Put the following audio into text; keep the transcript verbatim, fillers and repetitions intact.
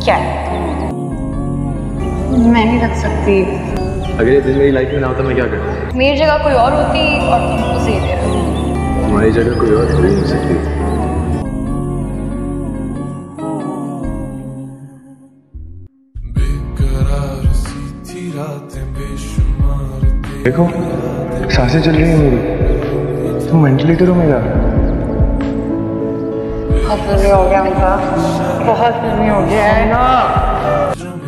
क्या मैं नहीं रख सकती। अगर ये दिन मेरी लाइफ में ना होता मैं क्या करता? मेरी जगह कोई और होती और तुम उसे दे रहे हो। तुम्हारी जगह कोई और हो ही नहीं सकती। देखो सांसें चल रही है मेरी, तुम वेंटिलेटर हो मेरा। बहुत जल्दी हो गया उनका, बहुत जल्दी हो गया है ना।